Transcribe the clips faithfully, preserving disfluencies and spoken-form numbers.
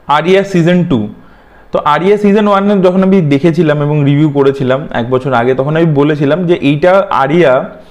Area season two. তো Aarya season one যখন আমি দেখেছিলাম এবং রিভিউ করেছিলাম এক বছর আগে, তখন আমি বলেছিলাম যে এইটা আরিয়া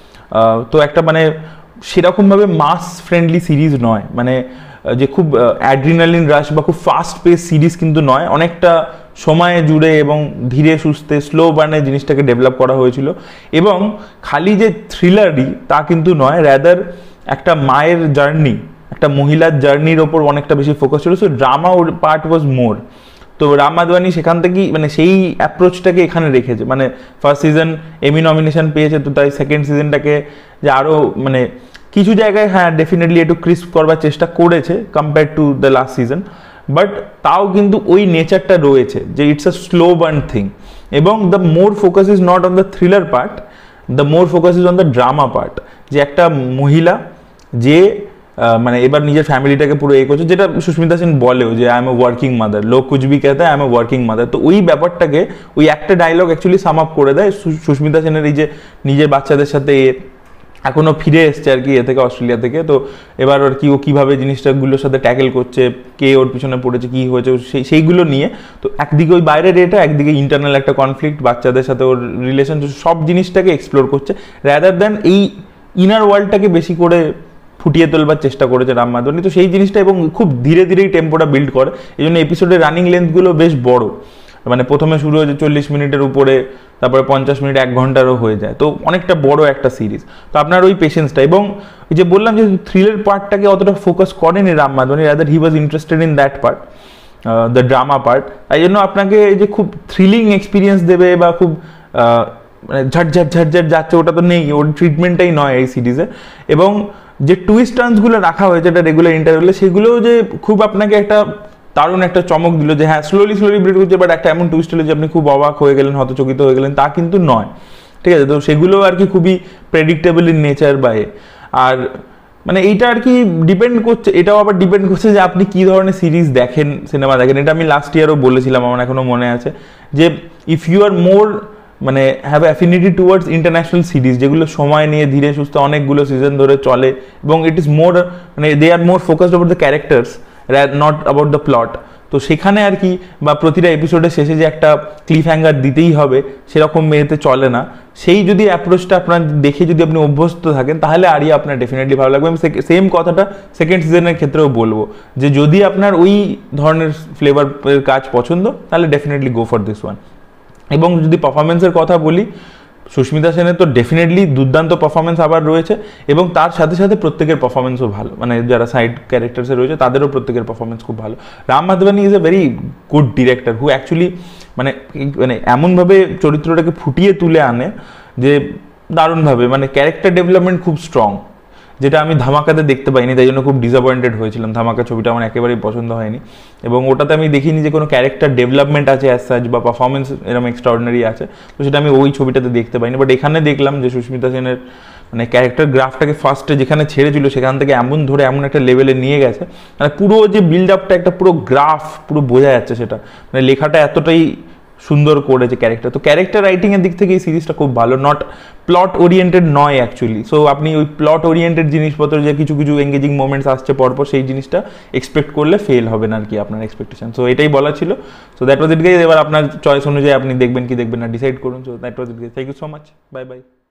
তো একটা মানে সেরকমভাবে মাস ফ্রেন্ডলি সিরিজ নয়, মানে যে খুব অ্যাড্রিনালিন রাশ বা খুব ফাস্ট পেস সিরিজ কিন্তু নয়, অনেকটা সময় জুড়ে এবং ধীরে সুস্থে স্লো বার্নে জিনিসটাকে ডেভেলপ করা হয়েছিল। এবং খালি যে থ্রিলারই তা কিন্তু নয়, র্যাদার একটা মায়ের জার্নি, একটা মহিলার জার্নির ওপর অনেকটা বেশি ফোকাস ছিল। So drama part was more. তো রাম মাধবানি সেখান থেকেই মানে সেই অ্যাপ্রোচটাকে এখানে রেখেছে। মানে ফার্স্ট সিজন এমি নমিনেশন পেয়েছে, তো তাই সেকেন্ড সিজনটাকে যে আরও মানে কিছু জায়গায় হ্যাঁ ডেফিনেটলি একটু ক্রিস্প করবার চেষ্টা করেছে compare to the last season, but তাও কিন্তু ওই নেচারটা রয়েছে যে it's a slow burn thing. এবং the more focus is not on the thriller part, the more focus is on the drama part. যে একটা মহিলা যে মানে এবার নিজের ফ্যামিলিটাকে পুরো এ করছে, যেটা সুস্মিতা সেন বলেও যে I am a working mother, লোক কুছ ভি कहता है I am a working mother. তো ওই ব্যাপারটাকে ওই একটা ডায়লগ অ্যাকচুয়ালি সাম আপ করে দেয় সুস্মিতা সেনের, এই যে নিজের বাচ্চাদের সাথে এখনও ফিরে এসছে আর কি এ থেকে, অস্ট্রেলিয়া থেকে। তো এবার আর কি ও কীভাবে জিনিসটাগুলোর সাথে ট্যাকেল করছে, কে ওর পিছনে পড়েছে, কী হয়েছে সেই সেইগুলো নিয়ে। তো একদিকে ওই বাইরের এটা, একদিকে ইন্টারনাল একটা কনফ্লিক্ট, বাচ্চাদের সাথে ওর রিলেশন, সব জিনিসটাকে এক্সপ্লোর করছে র্যাদার দ্যান এই ইনার ওয়ার্ল্ডটাকে বেশি করে ফুটিয়ে তোলবার চেষ্টা করেছে রাম মাধবানি। তো সেই জিনিসটা এবং খুব ধীরে ধীরেই টেম্পোটা বিল্ড করে, এই জন্য এপিসোডের রানিং লেন্থগুলো বেশ বড়। মানে প্রথমে শুরু হয়েছে চল্লিশ মিনিটের উপরে, তারপরে পঞ্চাশ মিনিট এক ঘন্টারও হয়ে যায়। তো অনেকটা বড় একটা সিরিজ। তো আপনার ওই পেশেন্সটা এবং এই যে বললাম যে থ্রিলার পার্টটাকে অতটা ফোকাস করেনি Ram Madhvani, rather he was interested in that part, the drama part. তাই জন্য আপনাকে এই যে খুব থ্রিলিং এক্সপিরিয়েন্স দেবে বা খুব মানে ঝটঝট ঝটঝট যাচ্ছে, ওটা তো নেই, ওর ট্রিটমেন্টটাই নয় এই সিরিজে। এবং যে টুইস্ট টার্নসগুলো রাখা হয়েছে এটা রেগুলার ইন্টারভেলে, সেগুলোও যে খুব আপনাকে একটা দারুণ একটা চমক দিল যে হ্যাঁ স্লোলি স্লোলি ব্রিড করছে, বাট একটা এমন টুইস্ট হলো যে আপনি খুব অবাক হয়ে গেলেন, হতচকিত হয়ে গেলেন, তা কিন্তু নয়, ঠিক আছে। তো সেগুলো আর কি খুবই প্রেডিক্টেবল ইন নেচার বাই। আর মানে এইটা আর কি ডিপেন্ড করছে, এটাও আবার ডিপেন্ড করছে যে আপনি কী ধরনের সিরিজ দেখেন, সিনেমা দেখেন। এটা আমি লাস্ট ইয়ারও বলেছিলাম, আমার এখনও মনে আছে, যে ইফ ইউ আর মোর মানে have affinity towards international series, যেগুলো সময় নিয়ে ধীরে সুস্থ অনেকগুলো সিজন ধরে চলে এবং ইট ইজ মোর মানে they are more focused about the characters not about the plot. তো সেখানে আর কি বা প্রতিটা এপিসোডের শেষে যে একটা ক্লিফ হ্যাঙ্গার দিতেই হবে সেরকম মেয়েতে চলে না। সেই যদি অ্যাপ্রোচটা আপনার দেখে যদি আপনি অভ্যস্ত থাকেন, তাহলে আরিয়া আপনার ডেফিনেটলি ভালো লাগবে। আমি সেম কথাটা সেকেন্ড সিজনের ক্ষেত্রেও বলবো, যে যদি আপনার ওই ধরনের ফ্লেভারের কাজ পছন্দ, তাহলে definitely go for this one. এবং যদি পারফরমেন্সের কথা বলি, সুস্মিতা সেনের তো ডেফিনেটলি দুর্দান্ত পারফরমেন্স আবার রয়েছে, এবং তার সাথে সাথে প্রত্যেকের পারফরমেন্সও ভালো, মানে যারা সাইড ক্যারেক্টার্সে রয়েছে তাদেরও প্রত্যেকের পারফরমেন্স খুব ভালো। Ram Madhvani is a very good director who actually মানে মানে এমনভাবে চরিত্রটাকে ফুটিয়ে তুলে আনে যে দারুণভাবে, মানে ক্যারেক্টার ডেভেলপমেন্ট খুব স্ট্রং, যেটা আমি ধামাকাতে দেখতে পাইনি, তাই জন্য খুব ডিসঅ্যাপয়েন্টেড হয়েছিলাম। ধামাকা ছবিটা আমার একেবারেই পছন্দ হয়নি, এবং ওটাতে আমি দেখিনি যে কোনো ক্যারেক্টার ডেভেলপমেন্ট আছে অ্যাজ সাচ বা পারফরমেন্স এরকম এক্সট্রাঅর্ডিনারি আছে, তো সেটা আমি ওই ছবিটাতে দেখতে পাইনি। বাট এখানে দেখলাম যে সুস্মিতা সেনের মানে ক্যারেক্টার গ্রাফটাকে ফার্স্টে যেখানে ছেড়েছিল সেখান থেকে এমন ধরে এমন একটা লেভেলে নিয়ে গেছে, মানে পুরো যে বিল্ড আপটা একটা পুরো গ্রাফ পুরো বোঝা যাচ্ছে, সেটা মানে লেখাটা এতটাই সুন্দর করেছে ক্যারেক্টার। তো ক্যারেক্টার রাইটিংয়ের দিক থেকে এই সিরিজটা খুব ভালো, নট প্লট ওরিয়েন্টেড নয় অ্যাকচুয়ালি। সো আপনি ওই প্লট ওরিয়েন্টেড জিনিসপত্র যে কিছু কিছু এঙ্গেজিং মোমেন্টস আসছে পরপর, সেই জিনিসটা এক্সপেক্ট করলে ফেল হবে না আর কি আপনার এক্সপেকটেশন। সো এটাই বলা ছিল। So that was it guys. এবার আপনার চয়েস অনুযায়ী আপনি দেখবেন কি দেখবেন না ডিসাইড করুন। So that was it guys. Thank you so much. Bye by.